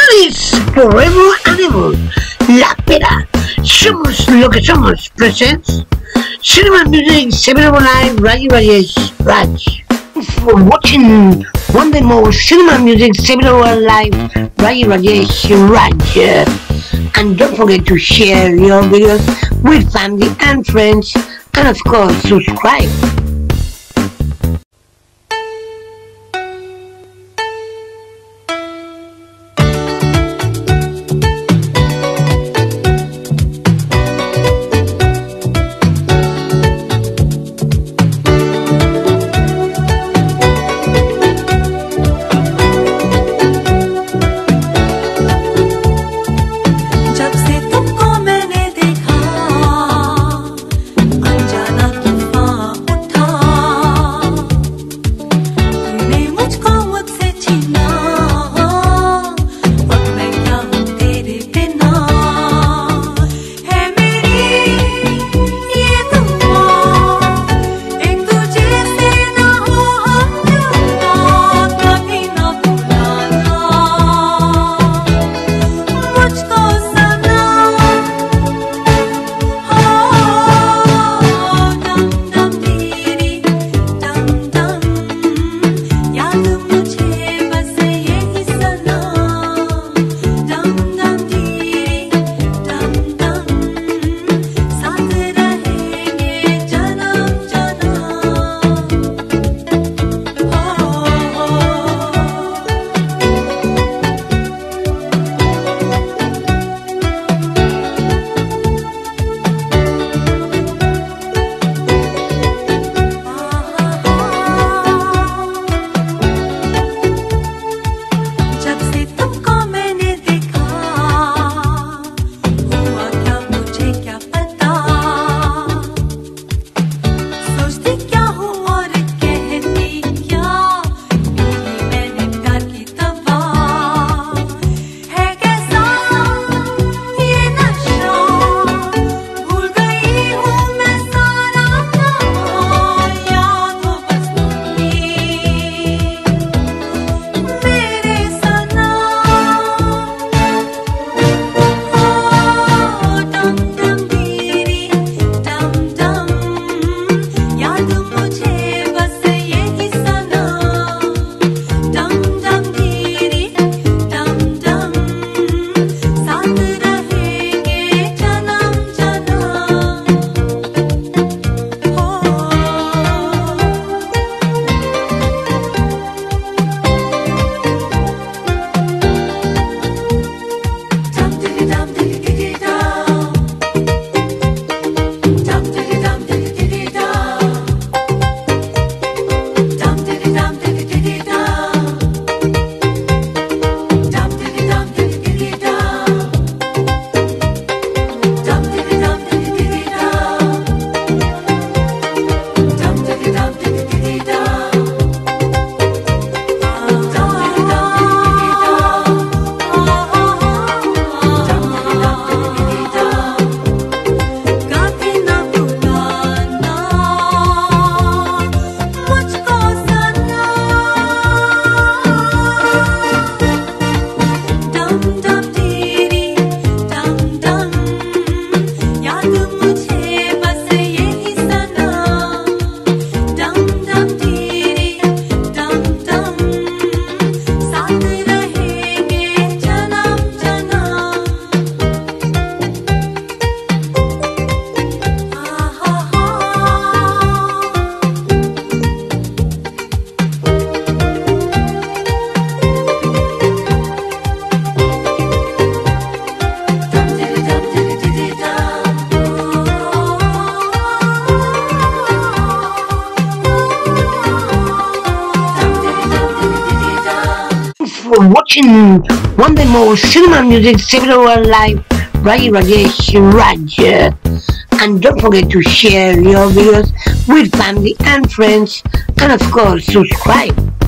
Feliz forever and ever. La Pera. Somos lo que somos. Presents Cinema Music 709 RAYIRAJESHRAJ. For watching one day more Cinema Music 709 Live RAYIRAJESHRAJ. And don't forget to share your videos with family and friends, and of course subscribe. For watching one day more Cinema Music 709 Live RAYIRAJESHRAJ. And don't forget to share your videos with family and friends, and of course subscribe.